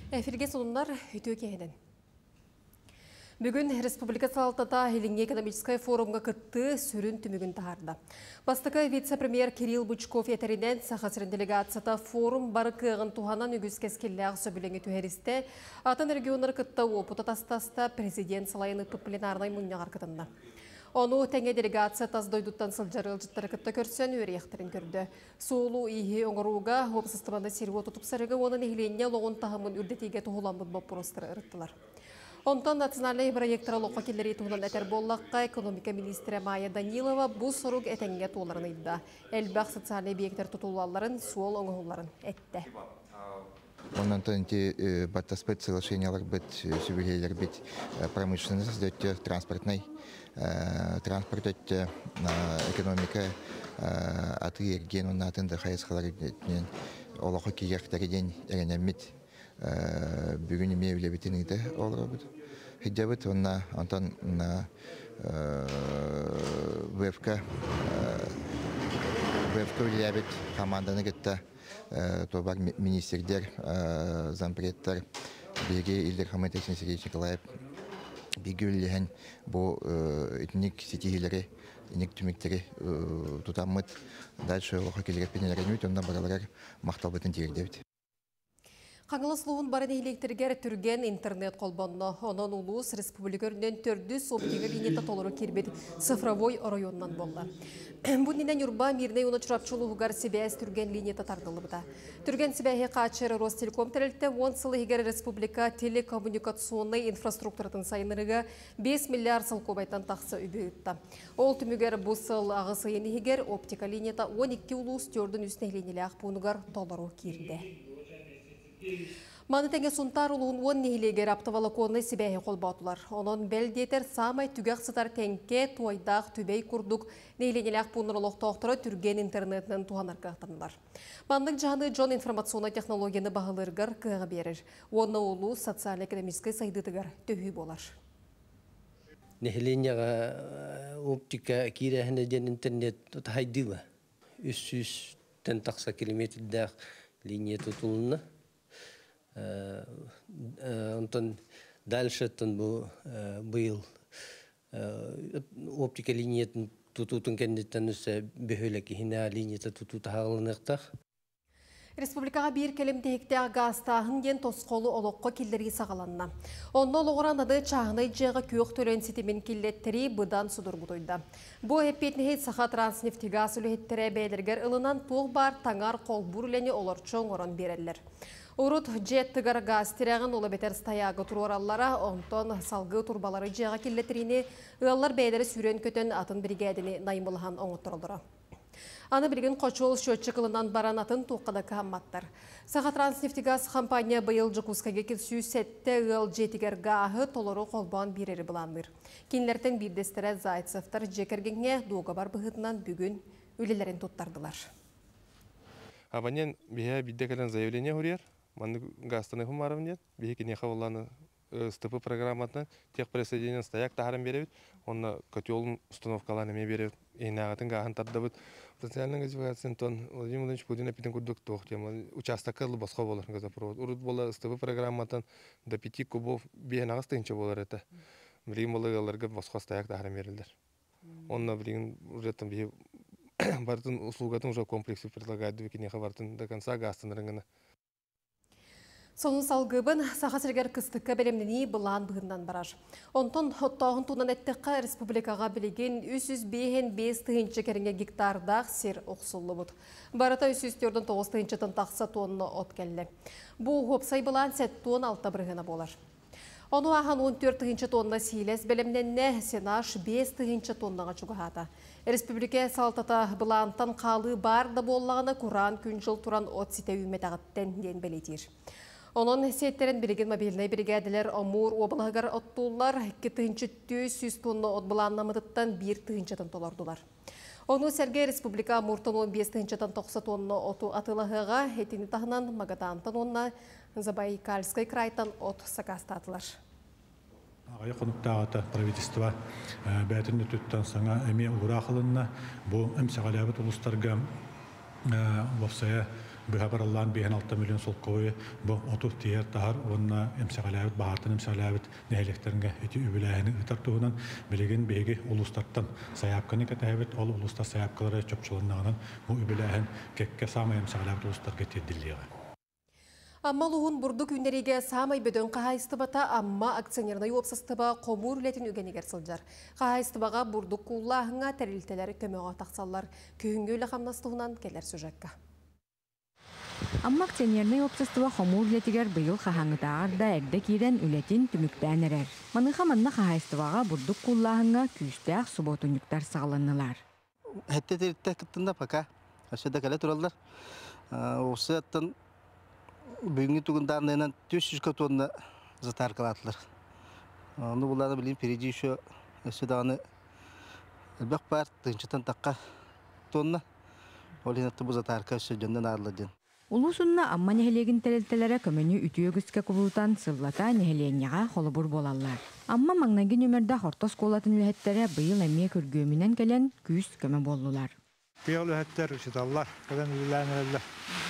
Эфирге сонундар үтө кенен. Бүгін Республика Салтата Хелинге экономическая форумға кытты сүрін түмігін тағарды. Бастықы вице-премьер Кирилл Бучков етерінен сақасырын делегацията форум бары кығын туғанан үгіз кескелләғ сөбіліңі түхерісті атын регионыр кытта опыта тастаста президент салайыны пленарнай мұнияғар кытында. Оны тәңе делегация таздойдуттан сылжары ылжыттары кытта көрсен өрияқтырын көрді. Соолу ийі оңыруға опсыстыманда серуа тұтып сарығы оның ехленне лоғын тағымын үрдетеге тұғыламбыд боп бұрыстыры ырыттылар. Онтан национальный проекттары лоққа келері туғынан әтер боллаққа экономика министрі Майя Данилова бұл соруг әтәңге толарын үйді. Әлбәқ социальный объекттер тұтулаларын, суол оңығыларын әтті. Онан төнте баттаспыт соглашениялар бит, сүбілейлер бит промышленность дөтті транспортный, транспорт дөтті экономика аты ерген онатын да қайысқалар дөттінен олақы кейектері ден әренемет бүгін еме білебетін үйді олар бұд. Хиддебіт онна антон ВФК үлебет команданы кетті тобар министрдер, зампредтер, берге Илдер Хамайтекsin Сергей Николаев беге үлеген бұл этник сетигелері, этник түміктері тұтамыд. Дальше олыққа келерек пенелерін өт, онда баралар мақтал бұтын тегердебет. Қаңылы сұлуын барын электергер түрген интернет қолбанны. Онын улус республикөрінен түрді соптегі линета толыру кербет цифровой районнан болды. Бұннен үрба мирней оны чұрапчылы ғығар себәйіз түрген линета тардылы бұда. Түрген себәйі қачыры Ростелеком тәрілті 10 сылы егер республика телекоммуникационный инфраструктуратын сайынырыға 5 миллиард сыл көбайтан тақсы үбейітті. Ол түмігер бұл сыл ағы сайыны егер оптика линета 12 улус түрдің үстіне ленелі ақпуынығар толыру керді. Маны тәңе сұнтар ұлуын 10 нехілегер аптывалы қоны себәйі қолбатылар. Оның бәлдетер самай түгәқ сытар тәңке туайдақ түбей күрдік нейленеләқ бұнырылық тоқтыры түрген интернетінің туғанар қақтанылар. Мандық жаны жон информационный технологияны бағылырғыр қығы берір. Оны ұлу социал-экономическай сайдытығыр төхі болар. Нехіленеға оптика кирәхінеден интернет хайдыла. 300-тен тақса километрдәқ линия тұтылыны. Антон дальше был оптика линиятын тутутун кендеттен үсі бөхөлі кихіне линията тутуты хағылынықтақ. Республикаға бір келімдейікте ағастағын ген тосқолы олыққа келдерге сағаланна. Онны олығыран ады чағынай жағы көк төлен сетемен келеттері бұдан сұдыр бұдойды. Бұл әппетінхейт сақа транснефтегас үліхеттері бәйлергер ылынан тоқ бар таңар қол бүрлені оларчоң оран берелер. Урут жеттігар газ тирәғін олы бетер стаяғы тұрораллара, онтон салғы турбалары жеға келлетеріне ұялар бәйлері сүрен көтен атын бригадini наймылыған оңыттырылдыры. Аны білген қочол шөтчі баран атын тоққады қамматтар. Саға транснефтегаз компания бұйыл жүкускаге келсүй сәтті ұял жетігер ғағы толыру қолбан берері бұланыр. Кенлерден бірдестері Зайцевтар жекергенге доға бар бұғытынан бүгін өлелерін тоттардылар. Абанен бия биддекелен заявление хурьер. Манны гастаны хумарым нет. Бихи не хаваланы стопы программатны тех присоединен стояк тахарым беребит. Он котел установкаланы ме беребит. И на гатын гахан тардабыт. Социальный газификация тон Владимир Владимирович Путин апитен курдук тох тема. Участок был басқа болар газопровод. Урут была стопы программатан до 5 кубов бия нагастынча болар это. Брим было галарга басқа стояк тахарым берилдер. Он на брим уже там бихи бартын услугатын уже комплексы предлагает две бартын до конца гастын рынгана. Соның салғыбын сақасыргер кыстыққа бәлемнені бұлан бұғындан барар. Онтон хоттағын туынан әттіққа республикаға білеген 305 тығынчы кәрінге гектардақ сер оқсулы бұд. Барыта 304-9 тығынчытын тақса тонны от кәлі. Бұл ғопсай бұлан сәт тон алта бірғына болар. Оны аған 14 тығынчы тонна сейлес бәлемненне сенаш 5 тығынчы тоннаға чуғағата. Республика салтата бұлантан қалы бар да боллағына Құран күн жыл туран от сите үмет ағыттен ден бәлетер. Onun сеттерін білген мобильный бригадилер Амур облағығар оттулар 200 тонна от бұланнамыдыттан 1 тығынчатын толардылар. Onu Сергей Республика Амуртан 15 тығынчatan 90 тонна оту атылығыға етіні тағынан Магадантан онна Забайкальскай крайтан от сақастатылар. Ағай қонуқтағыта правительство бәтінді түттен саңа әме ұғыра қылынна бұл әмсеғалябыт ұлыстарға вапсая быһабараллаан 5-6 миллион солковы бу оту тиер тахар онна эмсагалабыт баартын эмсагалабыт нәһелектеринге ити үбүләһини ытартуунан билеген беги улустарттан саяпканы катабыт ол улустар саяпкалары чөпчөлөннәгән бу үбүләһин кекке самай эмсагалабыт улустар кетедиллеге. Амма луғын бұрдық үннереге самай бөдөн қағайыстыбата амма акционерной опсыстыба қомур үлетін үгенегер сылжар. Қағайыстыбаға бұрдық куллағыңа тәрілтелер көмеға тақсалар. Күйінгі өлі қамнастығынан келер сөжекка. Амма акционерной опсыстыба қомур үлетігер бұйыл қағаңытағар да әрді кейден үлетін түміктән әрер. Маныға манна қағайыстыбаға бұрдық куллағыңа күйістәқ суботунюктар сағыланылар. Бүгінгі түгіндарынан 400 тонна затар калатылар. Оны бұланы білейін переди еще өсідағаны әлбәқ бар, тыңчытан таққа тонна. Олинатты бұл затарқа өсі жөнден арылы. Улусунна амма нехелегин тәрелтелері көмені үтүйөгіске құлутан сыллата нехеленеға қолыбыр болалар. Амма маңнаги нөмерді хортос қолатын үләттері бұйыл әме көргөмінен келен күз көмі болулар. Бұйыл үләттер үшіталлар, көден үлән әлі.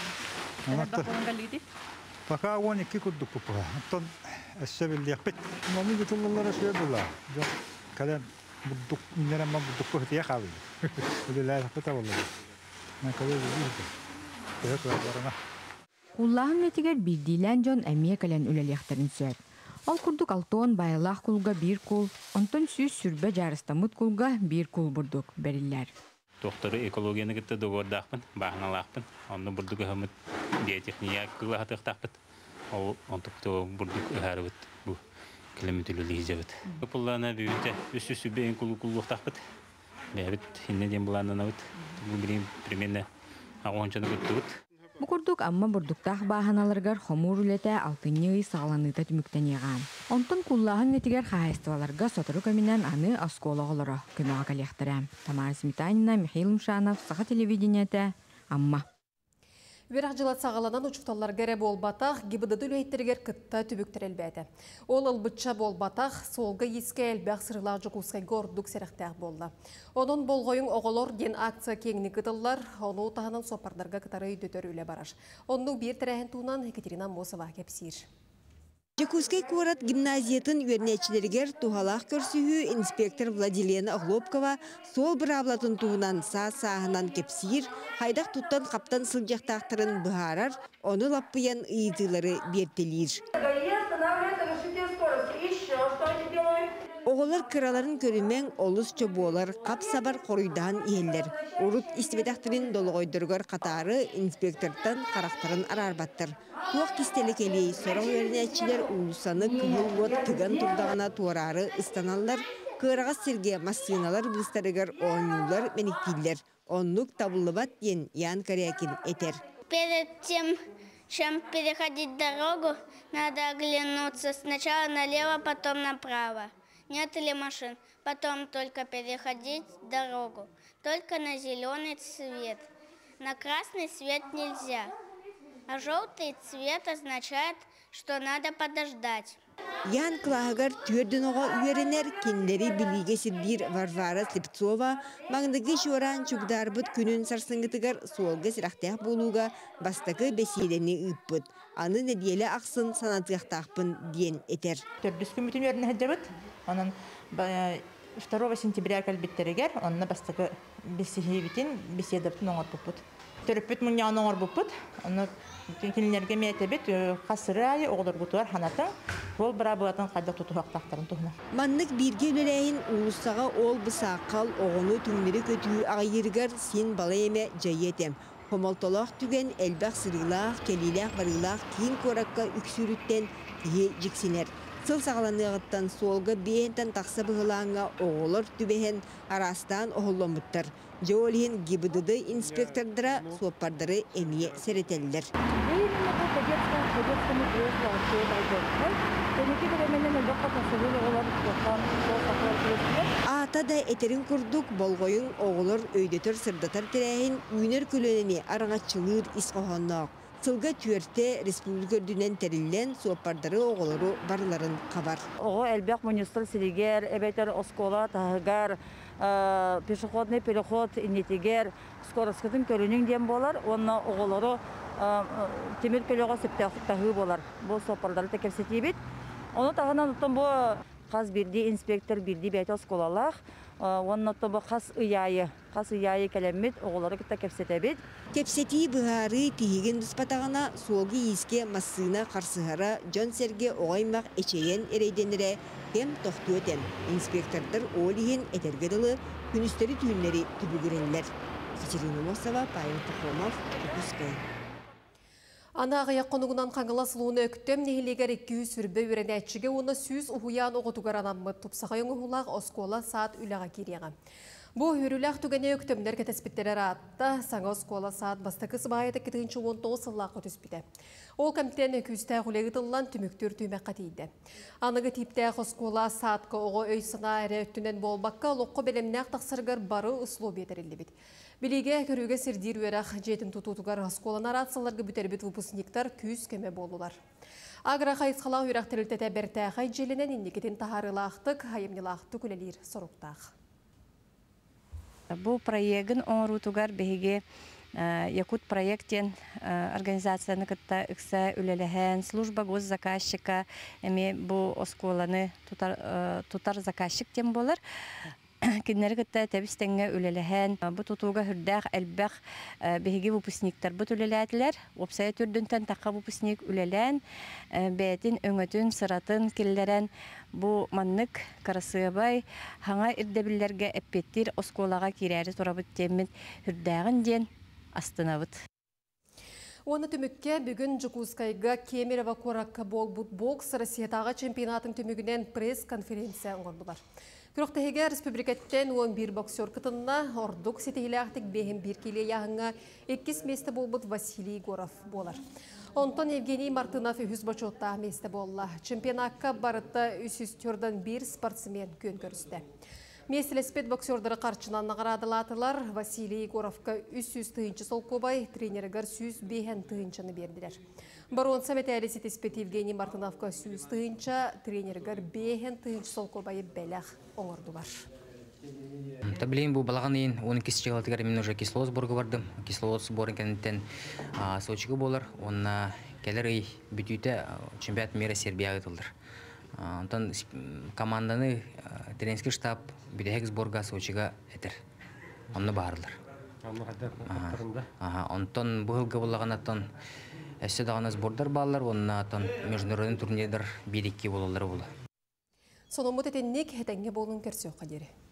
Пока 12 курдук попа. Антон эсебил япет. Мами битуллар эсебила. Кален будук минерам будук хтия хави. Улай хата валла. На кале бизде. Бек барана. Уллаһын нетигер бирдилен жон эмие кален үлелехтерин сөп. Ал курдук алтон байлах кулга 1 кул, онтон сүз сүрбе жарыстамыт кулга 1 кул бурдук бериллер. Doktoru ekologiyana gitti doğurdakpın, bağnalakpın. Onu burduk öhümüt biyotehniya kıla hatıqtaqpıt. O ontuk burduk öhәрübüt bu kilometreli lihizebüt. Pullarına büyünce üstü beyin kulluqtaqpıt. Bəyabit hinne den bulandan avıt. Bu bilim примерно 10 çanı güttübüt. Bu kurduk amma burduktaq bahanalargar homur ulete altınnyı sağlanıta tümükten yağan. Ondan kullahın netiger xahistivalarga sotoru köminen anı askola olara kömüğa kalyaxtıram. Tamara Smitanina, Mikhail Mshanov, Saha televideniyete, amma. Верах жылат сағаланан учукталар гәрі болбатақ, гибыдыды үлейттергер кытта түбіктір әлбәді. Ол ылбытша болбатақ, солғы еске әлбәқ сырылақ жүкусқай гордық сәріқтәқ болды. Onun болғойын оғылор ден акция кеңіні кытылар, оны ұтағынан сопардарға кытары өйдөтөр үлі бараш. Оның бір тірәхін туынан Екатерина Мосова кепсир. Якутской город гимназиятын үйернечілергер тухалақ көрсігі инспектор Владилена Оглобкова сол бір аблатын туғынан сағынан кепсир, хайдақ туттан қаптан сылжақтақтырын бұхарар, оны лаппыян ұйытылары бертелер. Оғылар кыраларын көрімен олыс чөбуолар қап сабар қоруйдан иелер. Урут истебедақтырын долғойдырғар қатары инспектордан қарақтарын арарбаттыр. Туақ кистелік әлей сорау өрнәтчілер ұлысаны күгіл от тыган тұрдағына туарары ұстаналар, кырағас серге массыналар бұлыстарығар оңылар меніктейлер. Онлық табылыбат ден Ян Корякин етер. Перед тем, чем переходить дорогу, надо оглянуться сначала налево, потом направо. Нет ли машин, потом только переходить дорогу. Только на зеленый цвет. На красный свет нельзя. А желтый цвет означает, что надо подождать. Ян Клагар түрдіноға үйерінер кендері біліге сірбір Варвара Слепцова маңдығы жоран чүгдар бұд күнін сарсыңғытығар солғы сірақтақ болуға бастықы бәсейдені үппіт. Аны недиелі ақсын санатықтақпын ден етер. Түрдіс күмітін өріне әджабыт. Onun 2 сентября кәлбеттерегер, онына бастықы бесейбетін беседаптың оңыр бұппыт. Төріппіт мұниян оңыр бұппыт. Оны келінерге мәйтебет қасыры айы оғылыр бұтуар ханатын. Ол бұра бұлатын қайдақ тұту қақтақтарын тұғына. Маннық бірге өлеләйін ұлыстаға ол бұсаққал оғыны түңнері көтігі ағайырғар сен бала еме жай етем. Хомалтолақ түген әлбәқ сырылақ, келилақ, барылақ, кейін қораққа үксүріттен тие жіксенер. Сыл сағаланығыттан солғы бейінтен тақсы бұғылаңға оғылыр түбеген арастан оғылымыттыр. Жоолиен гибыдыды инспектордыра суаппардары әмие сәретелдер. Ата да этерин курдук болғойын оғылыр өйдетір сырдатар тірәйін үйнер көлөнені араңатчылыр исқоғаннақ. Сылға түйерте республика дүнен тәрілден суаппардары оғылыру барларын қабар. Оғы әлбәқ мұнистыл сілігер, әбәйтер оскола, тағығар, пешеходный переход, инетегер, скоросқытын көрінің дем болар. Онына оғылыру темир көлөгө септахы болар. Бу сопордары текепсетибит. Оны тагынан бу каз бирди инспектор бирди бәйт осколалах. Онно тобо каз ыяйы келеммит оголары китте кепсетебит. Кепсети быһары тиһиген дуспатагана суолги иске массына карсыгара Жон Серге оғаймақ эчейен эрейденере кем тохтуетем. Инспектордар олиһин этергедылы күнүстери түйүннери түбүгүренлер. Екатерина Мосова, Павел Пахомов, Кукускай. Анағыя қонуғынан қаңғыла сұлуыны өктем нехелегер 200 сүрбе өренәтшіге оны сүз ұхуян оғытуғар анамы тұпсақайын ұхулақ оскола саат үліға кереға. Бұл үріләқ түгене өктемдер кәтеспеттері атта саңа оскола саат бастықы сыбайыды 2019 сыллақы түспеді. Ол кәмтен өкүстә ғулегі тыллан түміктер түймек қатейді. Анығы типтә оскола саатқа оғы өйсіна әрі өттінен болбаққа лоққы белемнәқ тақсырғар бары ұслу бетерілді бит. Билеге көріге сірдер өрақ жетін тұтутығар осколан аратсаларға бүтербет выпускниктар күз кеме болулар. Агра қайысқала өрақ тірілтеті бәрті қай желінен индекетін тахарылақтық, хайымнылақты көлелер сұрықтақ. Бұл проектін оңырутығар бәйге Якут проекттен организацияны кытта ыкса үлелеген служба госзаказчика эми бу осколаны тутар заказчик тем болар. Киннери кытта табистенге үлелеген бу тутууга хүрдәк элбәк беги выпускниктар бу үлеләтләр. Опсая түрдүнтен такка выпускник үлелән бәтин өңөтүн сыратын килләрен бу маннык карасыбай хаңа ирдебилләргә эппеттир осколага кирәре турабыт темит хүрдәгин ден астынабыт. Оны түмікке бүгін Жукускайга Кемерева Коракка бокс Россиятағы чемпионатын түмігінен пресс-конференция оңырдылар. Күріқтігіге республикаттен 11 боксер кытынна ордук сетейләқтік бейін бір келе яғыңа 2 месті болбыт Василий Горов болар. Онтон Евгений Мартынов 100 бачотта месті болла. Чемпионатқа барытта 300-түрден бір спортсмен көн көрісті. Меселеспет боксердары қарчынан нағарадылатылар. Василий Горовка 300 тыынчы солкобай, тренергар 100 бейін тыынчыны берділер. Барон Самет әлесі теспет Евгений Мартыновка 100 тыынчы, тренергар бейін тыынчы солкобай бәләқ оңырдылар. Таблин бұл балаған ең 12 чығалтығар мен уже кислоз борғы бардым. Кислоз борын кәнеттен Сочиға болар. Онна кәлер үй бүтүйті чемпионат мира Сербияға тұлдыр. Онтан команданы тренерский штаб бидеһек сборга Сочига этер. Онны баарылар. Онтон быһылга буллаганаттан эссе дагана сбордар баалар, оннатан международный турнирдар 1-2 болалар була. Сономут этенник хетенге болун керсөк кадери.